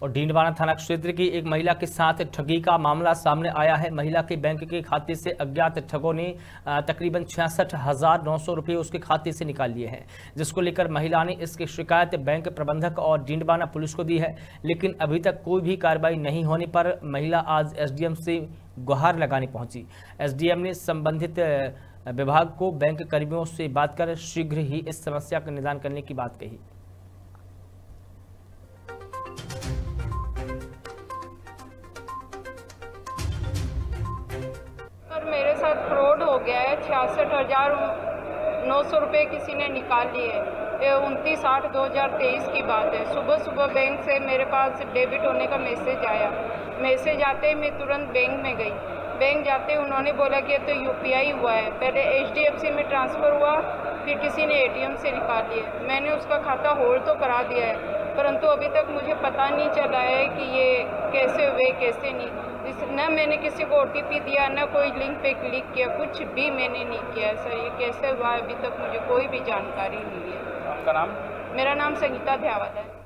और डींडवाना थाना क्षेत्र की एक महिला के साथ ठगी का मामला सामने आया है। महिला के बैंक के खाते से अज्ञात ठगों ने तकरीबन 66,900 रुपये उसके खाते से निकाल लिए हैं, जिसको लेकर महिला ने इसकी शिकायत बैंक प्रबंधक और डींडवाना पुलिस को दी है। लेकिन अभी तक कोई भी कार्रवाई नहीं होने पर महिला आज एसडीएम से गुहार लगाने पहुंची। एसडीएम ने संबंधित विभाग को बैंक कर्मियों से बात कर शीघ्र ही इस समस्या का निदान करने की बात कही। मेरे साथ फ्रॉड हो गया है। 66,900 रुपये किसी ने निकाल लिए। 29/8/2023 की बात है। सुबह बैंक से मेरे पास डेबिट होने का मैसेज आया। मैसेज आते ही मैं तुरंत बैंक में गई। बैंक जाते उन्होंने बोला कि तो यूपीआई हुआ है। पहले एचडीएफसी में ट्रांसफ़र हुआ, फिर किसी ने एटीएम से निकाल लिए। मैंने उसका खाता होल्ड तो करा दिया है, परंतु अभी तक मुझे पता नहीं चला है कि ये कैसे हुए कैसे नहीं। न मैंने किसी को ओटीपी दिया, न कोई लिंक पे क्लिक किया, कुछ भी मैंने नहीं किया सर। ये कैसे हुआ अभी तक मुझे कोई भी जानकारी नहीं है। आपका नाम? मेरा नाम संगीता ध्यावत है।